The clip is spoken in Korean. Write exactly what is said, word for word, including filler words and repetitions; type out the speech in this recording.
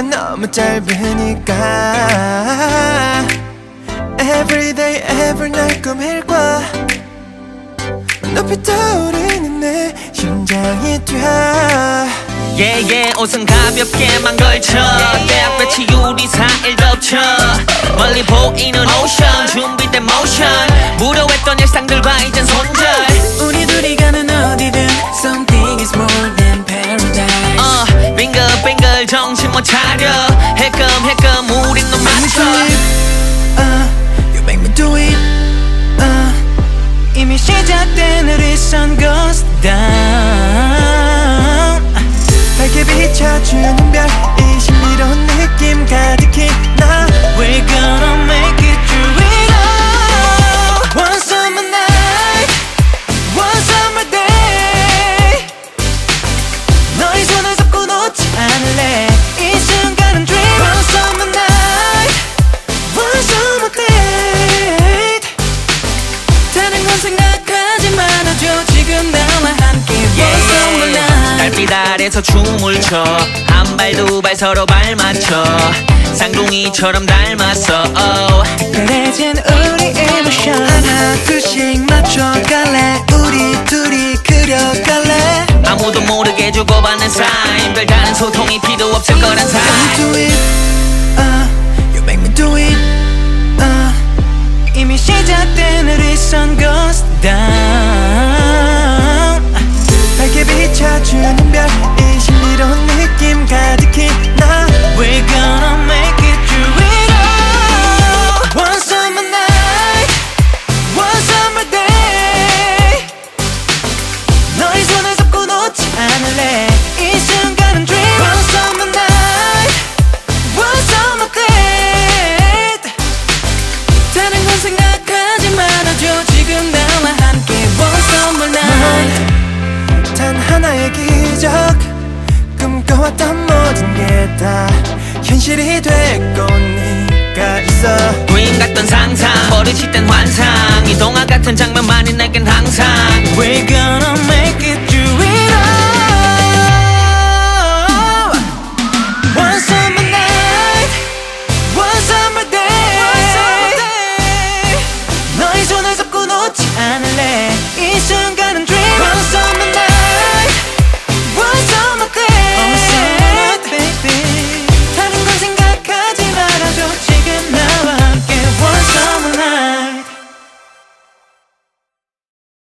하루가 너무 짧으니까 Everyday every night 꿈일과 높이 떠오르는 내 심장이 뛰어 yeah, yeah, 옷은 가볍게만 걸쳐 대학 배치 유리사 일 덮쳐 멀리 보이는 오션 준비된 모션 무료했던 일상들과 이젠 손절 우리 둘이 가는 어디든 Something is more than paradise uh, 빙글빙글 정신 못 차려 헬끔헬끔 우린 눈 맞춰 uh, You make me do it uh, 이미 시작된 우리 sun goes down 밝게 비춰주는 별 이 신비로운 느낌 가득히 나 We're gonna make it through it all One summer night One summer day 너의 손을 잡고 놓지 않을래 이 순간은 dream One summer night One summer day 다른 건 생각하지 말아줘 지금 나와 함께 yeah. One summer night 달빛 아래서 춤을 춰 한 발 두 발 서로 발 맞춰 쌍둥이처럼 닮았어 oh. 특별해진 우리 emotion 하나 둘씩 맞춰갈래 우리 둘이 그려갈래 아무도 모르게 주고받는 사인 별다른 소통이 필요 없을 거란 사인 You do it uh, You make me do it uh. 이미 시작된 우리 sun goes down 밝게 비춰주는 별 이 신비로운 느낌 가득히 나 We're gonna make it through it all One summer night One summer day 너의 손을 잡고 놓지 않을래 이 순간은 dream One summer night One summer day 다른 건 생각하지 말아줘 지금 나와 함께 One summer night 단 하나의 기적 꿈꿔왔던 모든 게 다 현실이 됐고 네가 있어 dream 같던 상상 버릇이 된 환상 이 동화 같은 장면만이 내겐 항상